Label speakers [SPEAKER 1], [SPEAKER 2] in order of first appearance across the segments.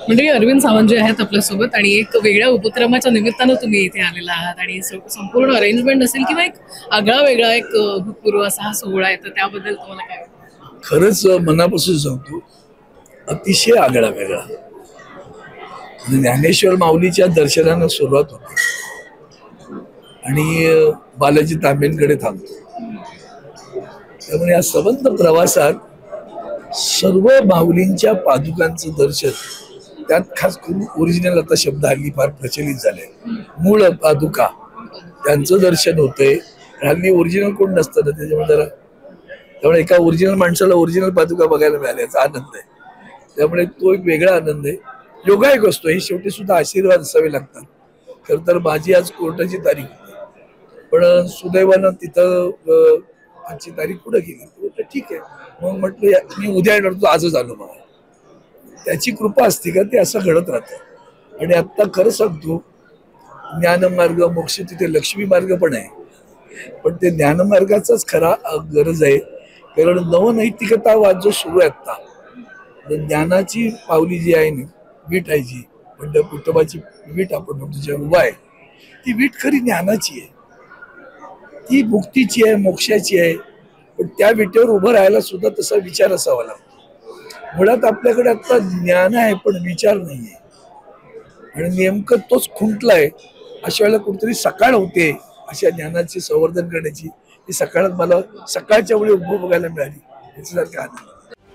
[SPEAKER 1] म्हणजे अरविंद सावंत जे आहेत आपल्यासोबत आणि एक वेगळ्या उपक्रमाच्या निमित्तानं तुम्ही इथे आलेला आहात आणि संपूर्ण अरेंजमेंट असेल किंवा एक आगळा वेगळा एक भूतपूर्व असा हा सोहळा आहे तर त्याबद्दल तुम्हाला काय वाटतं?
[SPEAKER 2] खरंच मनापासून सांगतो, अतिशय आगळा वेगळा. ज्ञानेश्वर माऊलीच्या दर्शनानं सुरुवात होते आणि बालाजी तांबेंकडे थांबतो. त्यामुळे या सबंध प्रवासात सर्व माऊलींच्या पादुकांचं दर्शन, त्यात खास करून ओरिजिनल, आता शब्द हल्ली फार प्रचलित झाले, मूळ पादुका त्यांचं दर्शन होतंय. हल्ली ओरिजिनल कोण नसतं ना, त्यामुळे एका ओरिजिनल माणसाला ओरिजिनल पादुका बघायला मिळाल्याचा आनंद आहे. त्यामुळे तो एक वेगळा आनंद आहे. योगायोग असतो, हे शेवटी सुद्धा आशीर्वाद असावे लागतात. खरं तर माझी आज कोर्टाची तारीख होती, पण सुदैवानं तिथं आजची तारीख पुढे गेली. म्हटलं ठीक आहे, मग म्हटलं मी उद्या येणार, तो आजच आलो. मला त्याची कृपा असते का, ते असं घडत राहतं. आणि आत्ता खरं सांगतो, ज्ञानमार्ग मोक्ष तिथे लक्ष्मी मार्ग पण आहे, पण ते ज्ञानमार्गाचाच खरा गरज आहे. कारण नवनैतिकता वाद जो सुरू आहे आता, ज्ञानाची पावली जी आहे ना, वीट आहे जी म्हणजे कुटुंबाची वीट आपण म्हणतो जे उभा आहे, ती वीट खरी ज्ञानाची आहे, ती मुक्तीची आहे, मोक्षाची आहे. पण त्या विटेवर उभं राहायला सुद्धा तसा विचार असावा लागतो. मुळात आपल्याकडे आता ज्ञान आहे पण विचार नाहीये, आणि नेमकं तोच खुंटलाय. अशा वेळेला कुठेतरी सकाळ होते अशा ज्ञानाचे संवर्धन करण्याची. ही सकाळात मला सकाळच्या वेळी उभं बघायला मिळाली, याच्यासारखं आनंद.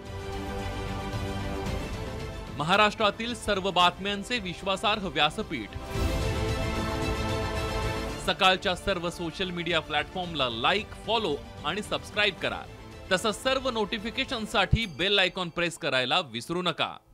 [SPEAKER 3] महाराष्ट्रातील सर्व बातम्यांचे विश्वासार्ह व्यासपीठ, सकाळच्या सर्व सोशल मीडिया प्लॅटफॉर्मला लाईक, फॉलो आणि सबस्क्राईब करा. तसंच सर्व नोटिफिकेशनसाठी बेल आयकॉन प्रेस करायला विसरू नका.